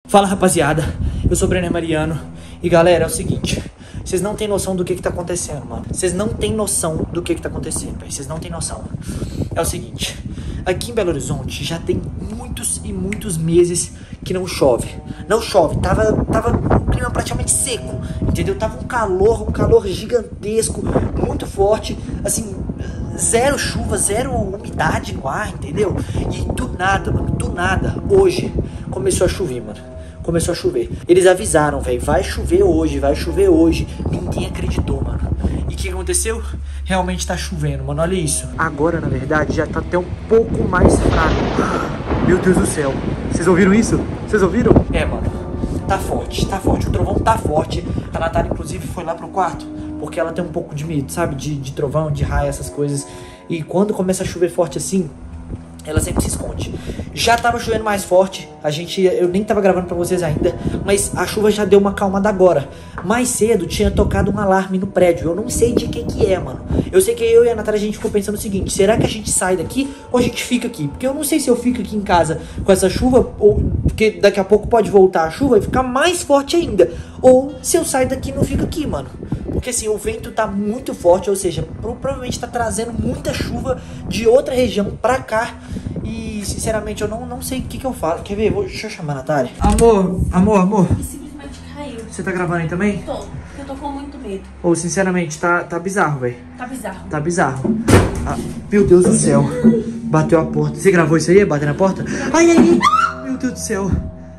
Fala, rapaziada, eu sou o Brenner Mariano. E galera, é o seguinte, vocês não tem noção do que tá acontecendo, mano. Vocês não tem noção do que tá acontecendo, velho. Vocês não tem noção. É o seguinte, aqui em Belo Horizonte já tem muitos e muitos meses que não chove. Não chove, tava um clima praticamente seco, entendeu? Tava um calor gigantesco, muito forte, assim, zero chuva, zero umidade no ar, entendeu? E do nada, mano, do nada, hoje começou a chover, mano. Começou a chover. Eles avisaram, velho, vai chover hoje, vai chover hoje. Ninguém acreditou, mano. E o que aconteceu? Realmente tá chovendo, mano, olha isso. Agora, na verdade, já tá até um pouco mais fraco. Meu Deus do céu. Vocês ouviram isso? Vocês ouviram? É, mano, tá forte. O trovão tá forte. A Natália, inclusive, foi lá pro quarto, porque ela tem um pouco de medo, sabe? De trovão, de raio, essas coisas. E quando começa a chover forte assim, ela sempre se esconde. Já tava chovendo mais forte. Eu nem tava gravando pra vocês ainda, mas a chuva já deu uma calmada agora. Mais cedo tinha tocado um alarme no prédio. Eu não sei de que é, mano. Eu sei que eu e a Natália, a gente ficou pensando o seguinte: será que a gente sai daqui ou a gente fica aqui? Porque eu não sei se eu fico aqui em casa com essa chuva, ou porque daqui a pouco pode voltar a chuva e ficar mais forte ainda. Ou se eu saio daqui e não fico aqui, mano. Porque assim, o vento tá muito forte, ou seja, provavelmente tá trazendo muita chuva de outra região pra cá. E sinceramente eu não sei o que eu falo. Quer ver? Deixa eu chamar a Natália. Amor. E simplesmente caiu. Você tá gravando aí também? Tô, porque eu tô com muito medo. Ou sinceramente, tá bizarro, velho. Tá bizarro. Ah, meu Deus do céu. Bateu a porta. Você gravou isso aí? Bater na porta? Ai. Meu Deus do céu.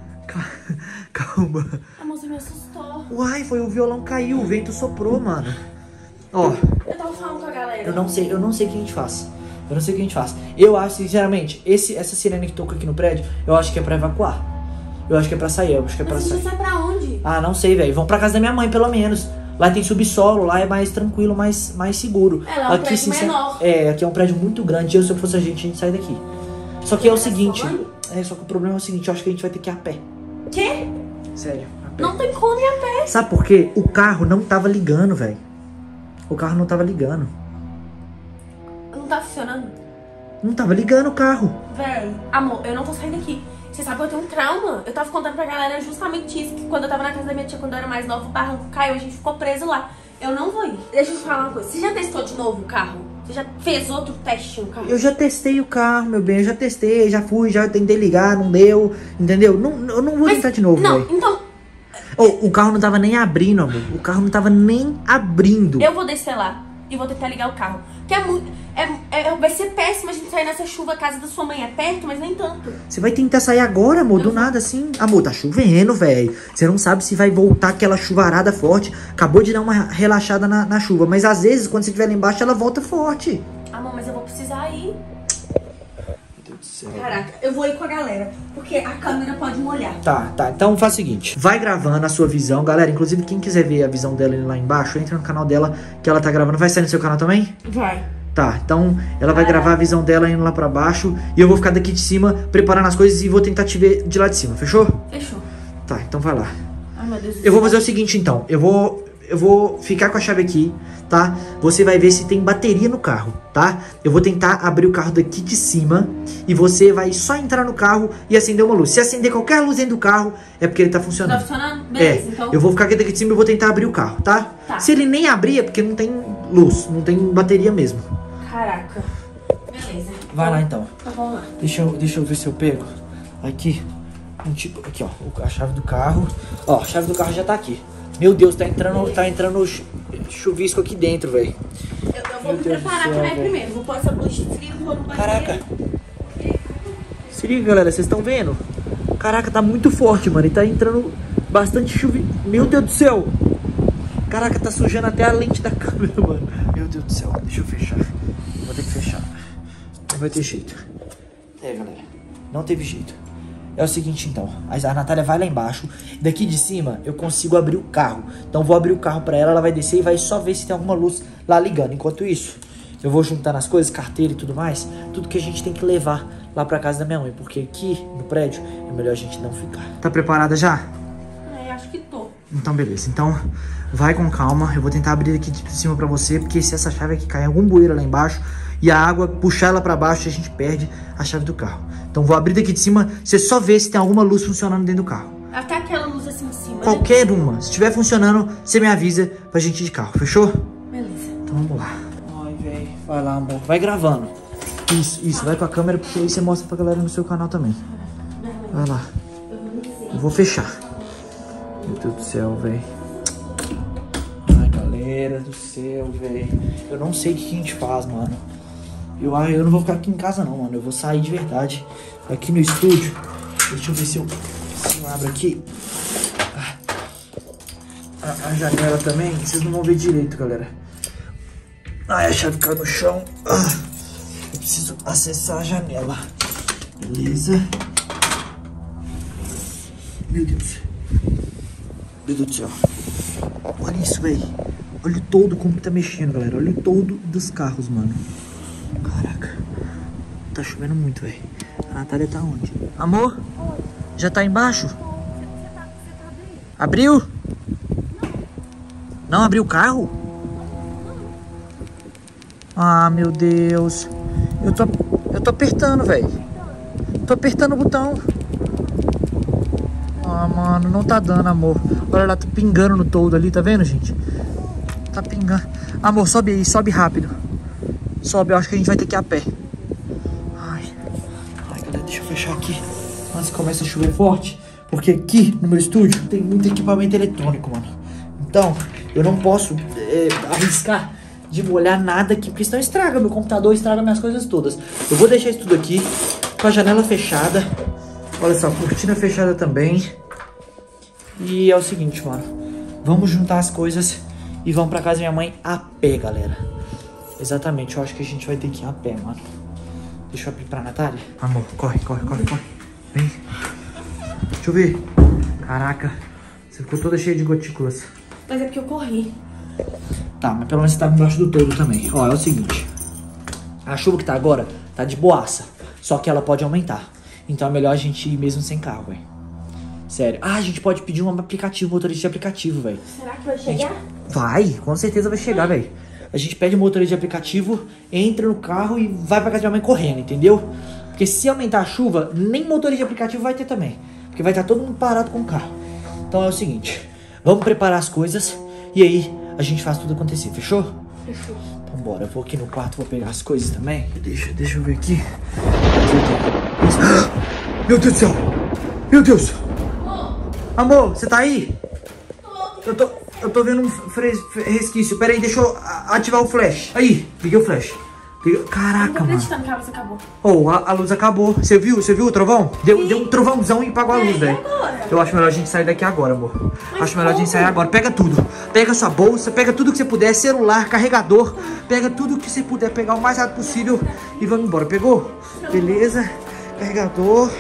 Calma. A moça me assustou. Uai, foi o violão caiu, o vento soprou, mano. Ó. Eu tava falando com a galera. Eu não sei o que a gente faz. Eu acho, sinceramente, essa sirene que toca aqui no prédio, eu acho que é pra evacuar. Eu acho que é pra sair, Mas a gente sai pra onde? Ah, não sei, velho. Vão pra casa da minha mãe, pelo menos. Lá tem subsolo, lá é mais tranquilo, mais seguro. É, lá é um prédio menor. Aqui é um prédio muito grande. Se eu fosse a gente sai daqui. Só que é o seguinte... Só que o problema é o seguinte, eu acho que a gente vai ter que ir a pé. Quê? Sério, a pé. Não tem como ir a pé. Sabe por quê? O carro não tava ligando, velho. O carro não tava ligando. Não tá funcionando? Não tava ligando o carro. Véi, amor, eu não tô saindo daqui. Você sabe que eu tenho um trauma? Eu tava contando pra galera justamente isso, que quando eu tava na casa da minha tia, quando eu era mais nova, o barranco caiu, a gente ficou preso lá. Eu não vou ir. Deixa eu te falar uma coisa. Você já testou de novo o carro? Você já fez outro teste no carro? Eu já testei o carro, meu bem. Eu já testei, já fui, já tentei ligar, não deu. Entendeu? Eu não vou tentar de novo, não, véio. então... O carro não tava nem abrindo, amor. O carro não tava nem abrindo. Eu vou descer lá e vou tentar ligar o carro. Que é muito... vai ser péssimo a gente sair nessa chuva. A casa da sua mãe é perto, mas nem tanto. Você vai tentar sair agora, amor? Do nada, assim? Amor, tá chovendo, velho. Você não sabe se vai voltar aquela chuvarada forte. Acabou de dar uma relaxada na chuva. Mas às vezes, quando você estiver lá embaixo, ela volta forte. Amor, mas eu vou precisar ir. Meu Deus do céu. Caraca, eu vou ir com a galera, porque a câmera pode molhar. Tá. Então faz o seguinte. Vai gravando a sua visão. Galera, inclusive, quem quiser ver a visão dela lá embaixo, entra no canal dela, que ela tá gravando. Vai sair no seu canal também? Vai. Tá, então ela vai gravar a visão dela indo lá pra baixo. E eu vou ficar daqui de cima, preparando as coisas e vou tentar te ver de lá de cima, fechou? Fechou. Tá, então vai lá. Ai, meu Deus do céu. Eu vou fazer o seguinte, então. Eu vou ficar com a chave aqui, tá? Você vai ver se tem bateria no carro, tá? Eu vou tentar abrir o carro daqui de cima e você vai só entrar no carro e acender uma luz. Se acender qualquer luz dentro do carro, é porque ele tá funcionando. Tá funcionando? Beleza, então... Eu vou ficar aqui daqui de cima e vou tentar abrir o carro, tá? Tá. Se ele nem abrir, é porque não tem luz, não tem bateria mesmo. Caraca. Beleza. Vai lá, então. Então vamos lá. Deixa eu ver se eu pego aqui. Aqui, ó, a chave do carro. Ó, a chave do carro já tá aqui. Meu Deus, tá entrando chuvisco aqui dentro, velho. Eu vou me preparar pra ir primeiro. Vou pôr essa blusa de frio, vou no banheiro. Caraca. Se liga, galera, vocês estão vendo? Caraca, tá muito forte, mano. E tá entrando bastante chuva. Meu Deus do céu. Caraca, tá sujando até a lente da câmera, mano. Meu Deus do céu. Deixa eu fechar. Vou ter que fechar. Não vai ter jeito. Galera. Não teve jeito. É o seguinte, então. A Natália vai lá embaixo. Daqui de cima, eu consigo abrir o carro. Então, vou abrir o carro pra ela. Ela vai descer e vai só ver se tem alguma luz lá ligando. Enquanto isso, eu vou juntando as coisas, carteira e tudo mais. Tudo que a gente tem que levar lá pra casa da minha mãe. Porque aqui, no prédio, é melhor a gente não ficar. Tá preparada já? Acho que tô. Então, beleza. Então, vai com calma. Eu vou tentar abrir aqui de cima pra você. Porque se essa chave aqui cair em algum bueiro lá embaixo e a água puxar ela pra baixo, a gente perde a chave do carro. Então, vou abrir daqui de cima. Você só vê se tem alguma luz funcionando dentro do carro. Até aquela luz assim em cima. Qualquer uma. Se estiver funcionando, você me avisa pra gente ir de carro, fechou? Beleza. Então vamos lá. Ai, velho. Vai lá, amor. Vai gravando. Isso. Vai com a câmera, porque aí você mostra pra galera no seu canal também. Vai lá. Eu vou fechar. Meu Deus do céu, velho. Ai, galera do céu, velho. Eu não sei o que a gente faz, mano. Eu não vou ficar aqui em casa, não, mano. Eu vou sair de verdade aqui no estúdio. Deixa eu ver se eu abro aqui. A janela também. Vocês não vão ver direito, galera. Ai, a chave caiu no chão. Eu preciso acessar a janela. Beleza. Meu Deus. Meu Deus do céu. Olha isso, velho. Olha o todo como que tá mexendo, galera. Olha o todo dos carros, mano. Caraca. Tá chovendo muito, velho. A Natália tá onde? Amor? Já tá embaixo? Abriu? Não abriu o carro? Ah, meu Deus. Eu tô apertando, velho. Tô apertando o botão. Ah, mano, não tá dando, amor. Olha lá, tá pingando no todo ali, tá vendo, gente? Tá pingando. Amor, sobe aí, sobe rápido. Sobe, eu acho que a gente vai ter que ir a pé. Ai, galera, deixa eu fechar aqui antes que comece a chover forte. Porque aqui no meu estúdio tem muito equipamento eletrônico, mano. Então, eu não posso arriscar de molhar nada aqui, porque senão estraga meu computador, estraga minhas coisas todas. Eu vou deixar isso tudo aqui com a janela fechada. Olha só, cortina fechada também. E é o seguinte, mano. Vamos juntar as coisas e vamos pra casa da minha mãe a pé, galera. Exatamente, eu acho que a gente vai ter que ir a pé, mano. Deixa eu abrir pra Natália. Amor, corre. Vem. Deixa eu ver. Caraca, você ficou toda cheia de gotículas. Mas é porque eu corri. Tá, mas pelo menos você tá embaixo do todo também. Ó, é o seguinte. A chuva que tá agora tá de boaça. Só que ela pode aumentar. Então é melhor a gente ir mesmo sem carro, velho. Sério. Ah, a gente pode pedir um aplicativo, motorista de aplicativo, velho. Será que vai chegar? Vai, com certeza vai chegar, velho. A gente pede um motorista de aplicativo, entra no carro e vai pra casa da minha mãe correndo, entendeu? Porque se aumentar a chuva, nem motorista de aplicativo vai ter também. Porque vai estar todo mundo parado com o carro. Então é o seguinte, vamos preparar as coisas e aí a gente faz tudo acontecer, fechou? Fechou. Então bora, eu vou aqui no quarto, vou pegar as coisas também. Deixa eu ver aqui. Meu Deus do céu! Meu Deus! Amor, você tá aí? Eu tô vendo um resquício. Pera aí, deixa eu ativar o flash. Aí, liguei o flash. Caraca, mano. Que a luz acabou. Oh, a luz acabou. Você viu o trovão? Deu um trovãozão e apagou a luz, velho. Eu acho melhor a gente sair daqui agora, amor. Acho melhor a gente sair agora. Pega tudo. Pega sua bolsa, pega tudo que você puder. Celular, carregador. Pega tudo que você puder pegar o mais rápido possível e vamos embora. Pegou? Beleza. Carregador.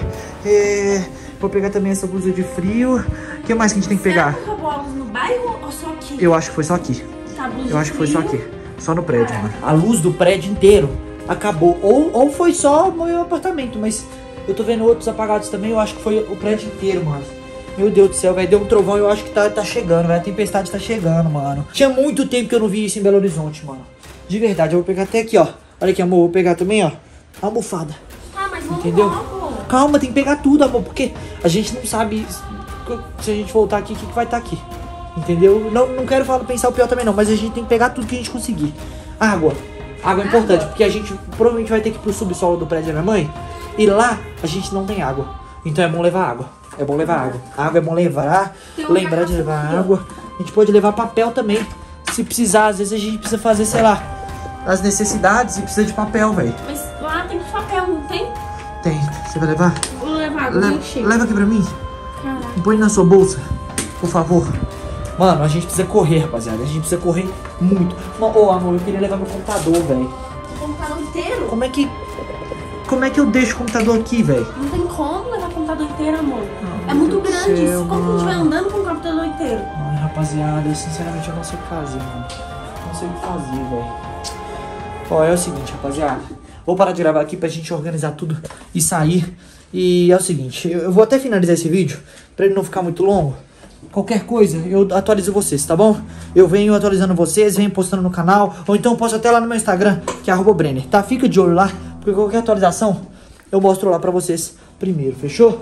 Vou pegar também essa blusa de frio. O que mais que a gente tem que pegar? Será que acabou a luz no bairro ou só aqui? Eu acho que foi só aqui. Tá, Eu acho que foi só aqui. Só no prédio, mano. A luz do prédio inteiro acabou. Ou foi só o meu apartamento, mas eu tô vendo outros apagados também. Eu acho que foi o prédio inteiro, mano. Meu Deus do céu, velho. Deu um trovão e eu acho que tá chegando, velho. A tempestade tá chegando, mano. Tinha muito tempo que eu não vi isso em Belo Horizonte, mano. De verdade, eu vou pegar até aqui, ó. Olha aqui, amor. Vou pegar também, ó. A almofada. Ah, mas vamos entendeu? logo. Calma, tem que pegar tudo, amor. Porque a gente não sabe se a gente voltar aqui, o que vai estar aqui. Entendeu? Não quero pensar o pior também não, mas a gente tem que pegar tudo que a gente conseguir. Água é importante, porque a gente provavelmente vai ter que ir pro subsolo do prédio da minha mãe. E lá a gente não tem água. Então é bom levar água. É bom levar água. Água é bom levar. Lembrar de levar água. A gente pode levar papel também. Se precisar, às vezes a gente precisa fazer, sei lá, as necessidades e precisa de papel, velho. Mas lá tem papel, não tem? Tem. Você vai levar? Vou levar água. Leva aqui pra mim. Caraca. Põe na sua bolsa, por favor. Mano, a gente precisa correr, rapaziada. A gente precisa correr muito. Ô, amor, eu queria levar meu computador, velho. O computador inteiro? Como é que eu deixo o computador aqui, velho? Não tem como levar o computador inteiro, amor. É muito grande isso. Como que a gente vai andando com o computador inteiro? Ai, rapaziada, eu sinceramente eu não sei o que fazer, mano. Não sei o que fazer, velho. Ó, é o seguinte, rapaziada. Vou parar de gravar aqui pra gente organizar tudo e sair. E é o seguinte, eu vou até finalizar esse vídeo pra ele não ficar muito longo. Qualquer coisa, eu atualizo vocês, tá bom? Eu venho atualizando vocês, venho postando no canal. Ou então posto até lá no meu Instagram, que é @Brenner, tá? Fica de olho lá, porque qualquer atualização eu mostro lá pra vocês primeiro, fechou?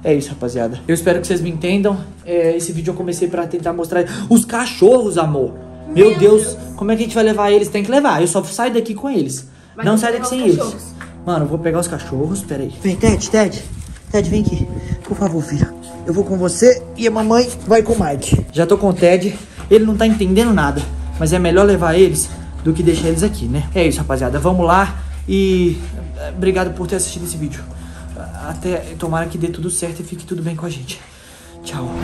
É isso, rapaziada. Eu espero que vocês me entendam. Esse vídeo eu comecei pra tentar mostrar os cachorros, amor. Meu Deus, como é que a gente vai levar eles? Tem que levar, eu só saio daqui com eles. Mas não sai daqui sem eles. Mano, eu vou pegar os cachorros, peraí. Vem, Ted, vem aqui. Por favor, filho. Eu vou com você e a mamãe vai com o Mike. Já tô com o Ted, ele não tá entendendo nada. Mas é melhor levar eles do que deixar eles aqui, né? É isso, rapaziada, vamos lá. E obrigado por ter assistido esse vídeo. Tomara que dê tudo certo e fique tudo bem com a gente. Tchau.